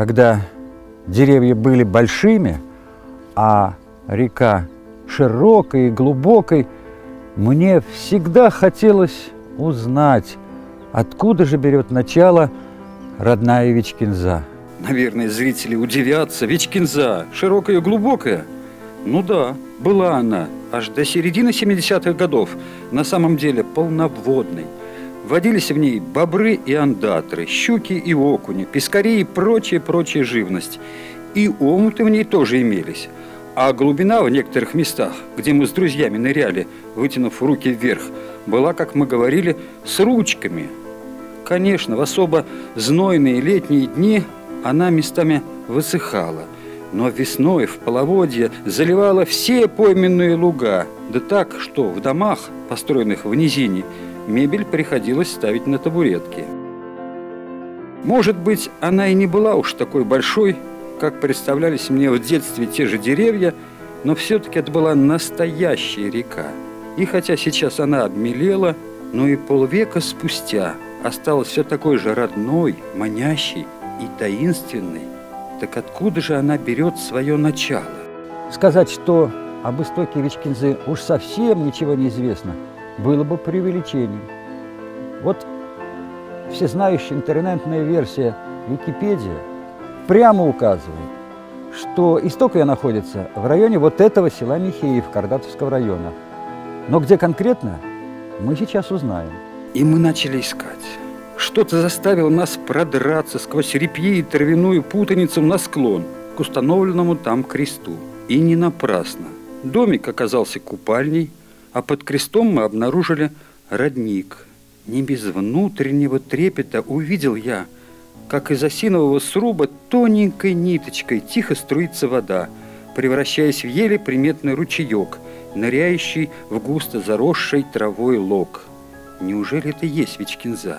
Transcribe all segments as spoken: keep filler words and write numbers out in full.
когда деревья были большими, а река широкой и глубокой, мне всегда хотелось узнать, откуда же берет начало родная Вичкинза. Наверное, зрители удивятся. Вичкинза, широкая и глубокая? Ну да, была она аж до середины семидесятых годов, на самом деле полноводной. Водились в ней бобры и ондатры, щуки и окуни, пескари и прочая-прочая живность. И омуты в ней тоже имелись. А глубина в некоторых местах, где мы с друзьями ныряли, вытянув руки вверх, была, как мы говорили, с ручками. Конечно, в особо знойные летние дни она местами высыхала, но весной в половодье заливала все пойменные луга, да так, что в домах, построенных в низине, мебель приходилось ставить на табуретки. Может быть, она и не была уж такой большой, как представлялись мне в детстве те же деревья, но все-таки это была настоящая река. И хотя сейчас она обмелела, но и полвека спустя осталась все такой же родной, манящей и таинственной. Так откуда же она берет свое начало? Сказать, что об истоке Вичкинзы уж совсем ничего не известно, было бы преувеличением. Вот всезнающая интернетная версия Википедия прямо указывает, что исток ее находится в районе вот этого села Михеев Кардатовского района. Но где конкретно, мы сейчас узнаем. И мы начали искать. Что-то заставило нас продраться сквозь репьи и травяную путаницу на склон к установленному там кресту. И не напрасно. Домик оказался купальней, а под крестом мы обнаружили родник. Не без внутреннего трепета увидел я, как из осинового сруба тоненькой ниточкой тихо струится вода, превращаясь в еле приметный ручеек, ныряющий в густо заросший травой лог. Неужели это есть Вичкинза?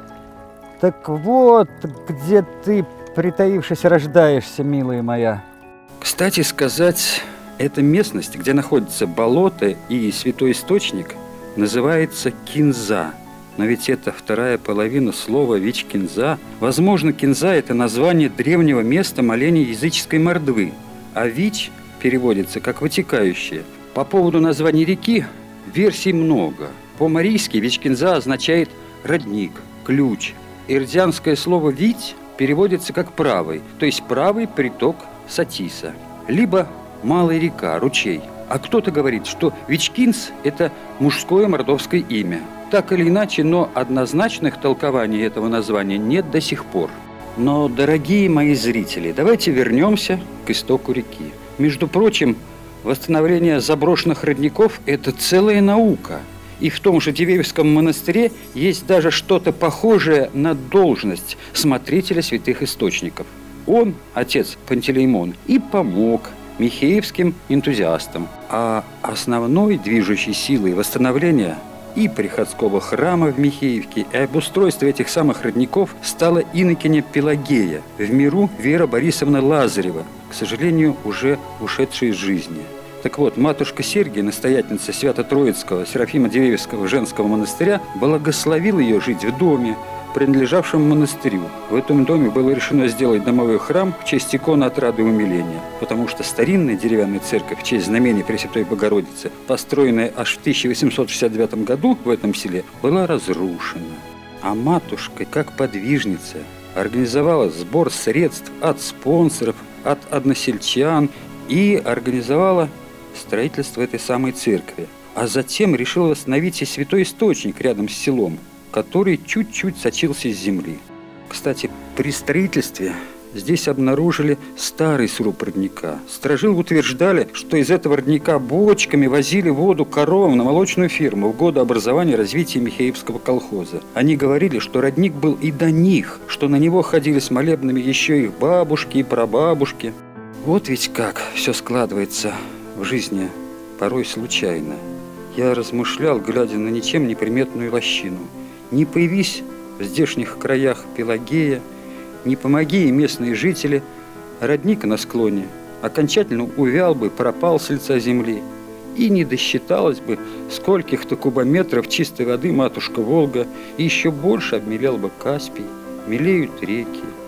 Так вот, где ты, притаившись, рождаешься, милая моя. Кстати сказать, эта местность, где находится болото и святой источник, называется Кинза. Но ведь это вторая половина слова Вичкинза. Возможно, Кинза – это название древнего места моления языческой мордвы, а Вич переводится как «вытекающее». По поводу названия реки версий много. По-марийски Вичкинза означает «родник», «ключ». Ирдзянское слово «вить» переводится как «правый», то есть «правый приток Сатиса», либо «малая река», «ручей». А кто-то говорит, что Вичкинз – это мужское мордовское имя. Так или иначе, но однозначных толкований этого названия нет до сих пор. Но, дорогие мои зрители, давайте вернемся к истоку реки. Между прочим, восстановление заброшенных родников – это целая наука. И в том же Дивеевском монастыре есть даже что-то похожее на должность смотрителя святых источников. Он, отец Пантелеймон, и помог михеевским энтузиастам. А основной движущей силой восстановления и приходского храма в Михеевке, и обустройства этих самых родников стала инокиня Пелагея, в миру Вера Борисовна Лазарева, к сожалению, уже ушедшая из жизни. Так вот, матушка Сергия, настоятельница Свято-Троицкого Серафима-Дивеевского женского монастыря, благословила ее жить в доме, принадлежавшем монастырю. В этом доме было решено сделать домовой храм в честь иконы Отрады и Умиления, потому что старинная деревянная церковь в честь знамения Пресвятой Богородицы, построенная аж в тысяча восемьсот шестьдесят девятом году в этом селе, была разрушена. А матушка, как подвижница, организовала сбор средств от спонсоров, от односельчан и организовала строительство этой самой церкви. А затем решила восстановить и святой источник рядом с селом, который чуть-чуть сочился из земли. Кстати, при строительстве здесь обнаружили старый сруб родника. Сторожилы утверждали, что из этого родника бочками возили воду коровам на молочную ферму в годы образования и развития Михеевского колхоза. Они говорили, что родник был и до них, что на него ходили с молебными еще их бабушки и прабабушки. Вот ведь как все складывается в жизни, порой случайно. Я размышлял, глядя на ничем не приметную лощину. Не появись в здешних краях Пелагея, не помоги и местные жители, родник на склоне окончательно увял бы, пропал с лица земли, и не досчиталось бы скольких-то кубометров чистой воды матушка Волга, и еще больше обмелел бы Каспий, мелеют реки.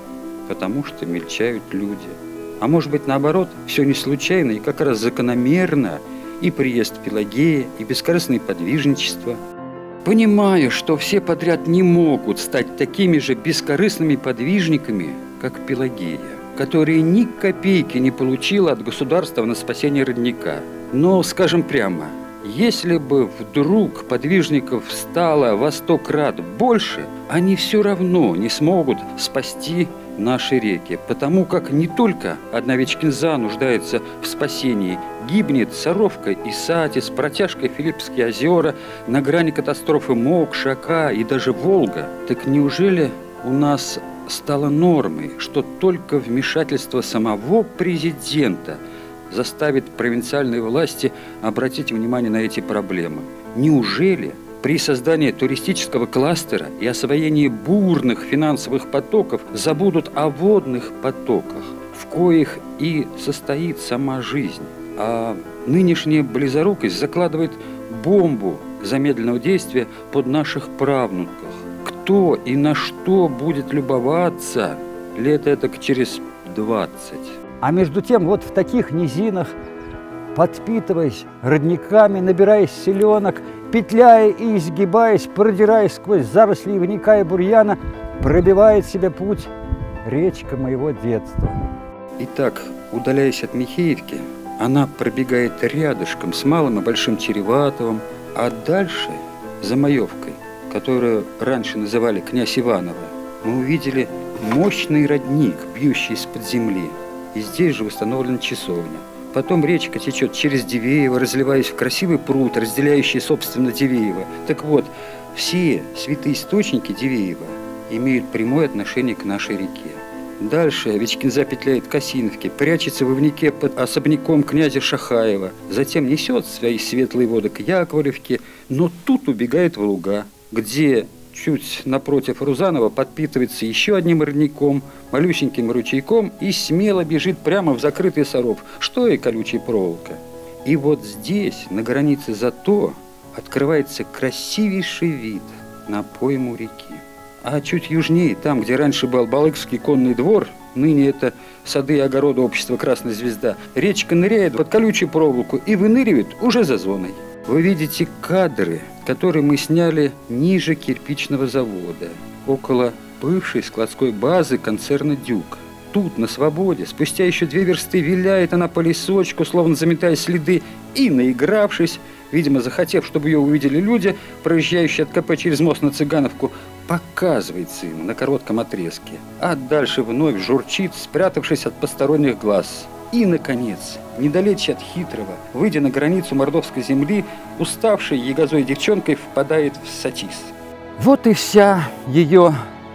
потому что мельчают люди. А может быть, наоборот, все не случайно и как раз закономерно и приезд Пелагеи, и бескорыстное подвижничество. Понимаю, что все подряд не могут стать такими же бескорыстными подвижниками, как Пелагея, которая ни копейки не получила от государства на спасение родника. Но, скажем прямо, если бы вдруг подвижников стало во сто крат больше, они все равно не смогут спасти наши реки, потому как не только одна Вичкинза нуждается в спасении, гибнет Саровка и Сати с протяжкой Филиппские озера, на грани катастрофы Мокша, Ока и даже Волга. Так неужели у нас стало нормой, что только вмешательство самого президента заставит провинциальные власти обратить внимание на эти проблемы? Неужели при создании туристического кластера и освоении бурных финансовых потоков забудут о водных потоках, в коих и состоит сама жизнь? А нынешняя близорукость закладывает бомбу замедленного действия под наших правнуках. Кто и на что будет любоваться лет этак через двадцать? А между тем, вот в таких низинах, подпитываясь родниками, набираясь селенок, петляя и изгибаясь, продираясь сквозь заросли ивника и бурьяна, пробивает себе путь речка моего детства. Итак, удаляясь от Михеевки, она пробегает рядышком с Малым и Большим Череватовым, а дальше, за Маевкой, которую раньше называли князь Иваново, мы увидели мощный родник, бьющий из-под земли. И здесь же установлена часовня. Потом речка течет через Дивеево, разливаясь в красивый пруд, разделяющий, собственно, Дивеево. Так вот, все святые источники Дивеева имеют прямое отношение к нашей реке. Дальше Вичкинза петляет к Осиновке, прячется в ивнике под особняком князя Шахаева, затем несет свои светлые воды к Яковлевке, но тут убегает в луга, где чуть напротив Рузанова подпитывается еще одним родником, малюсеньким ручейком и смело бежит прямо в закрытый Саров, что и колючая проволока. И вот здесь, на границе Зато, открывается красивейший вид на пойму реки. А чуть южнее, там, где раньше был Балыкский конный двор, ныне это сады и огороды общества «Красная звезда», речка ныряет под колючую проволоку и выныривает уже за зоной. Вы видите кадры, которые мы сняли ниже кирпичного завода, около бывшей складской базы концерна «Дюк». Тут, на свободе, спустя еще две версты, виляет она по лесочку, словно заметая следы, и, наигравшись, видимо, захотев, чтобы ее увидели люди, проезжающие от КП через мост на Цыгановку, показывается им на коротком отрезке, а дальше вновь журчит, спрятавшись от посторонних глаз. И, наконец, недалече от Хитрого, выйдя на границу мордовской земли, уставшей ягозой девчонкой впадает в Сатис. Вот и вся ее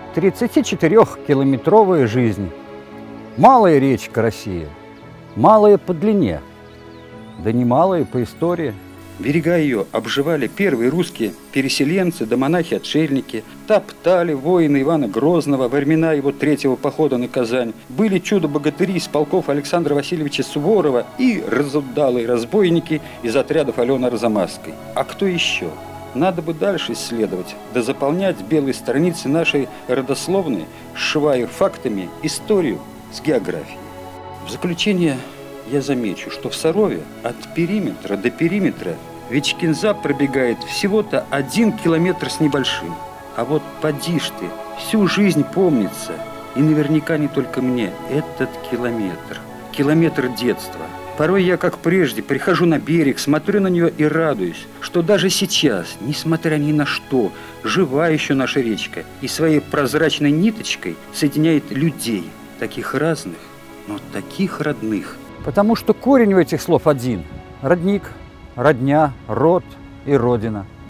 тридцатичетырёхкилометровая жизнь. Малая речка Россия, малая по длине, да не малая по истории. Берега ее обживали первые русские переселенцы да монахи-отшельники, топтали воины Ивана Грозного во времена его третьего похода на Казань, были чудо-богатыри из полков Александра Васильевича Суворова и разудалые разбойники из отрядов Алены Арзамасской. А кто еще? Надо бы дальше исследовать, да заполнять белые страницы нашей родословной, сшивая фактами историю с географией. В заключение я замечу, что в Сарове от периметра до периметра Вичкинза пробегает всего-то один километр с небольшим. А вот поди ж ты, всю жизнь помнится, и наверняка не только мне, этот километр. Километр детства. Порой я, как прежде, прихожу на берег, смотрю на нее и радуюсь, что даже сейчас, несмотря ни на что, жива еще наша речка и своей прозрачной ниточкой соединяет людей, таких разных, но таких родных. Потому что корень у этих слов один – родник, родня, род и родина.